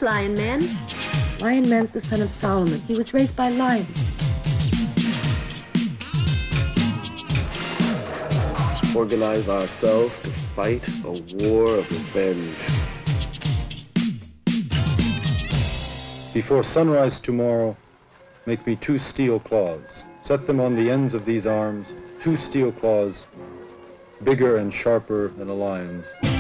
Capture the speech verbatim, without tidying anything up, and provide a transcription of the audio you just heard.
this Lion Man? Lion Man's the son of Solomon. He was raised by lions. Organize ourselves to fight a war of revenge. Before sunrise tomorrow, make me two steel claws. Set them on the ends of these arms, two steel claws, bigger and sharper than a lion's.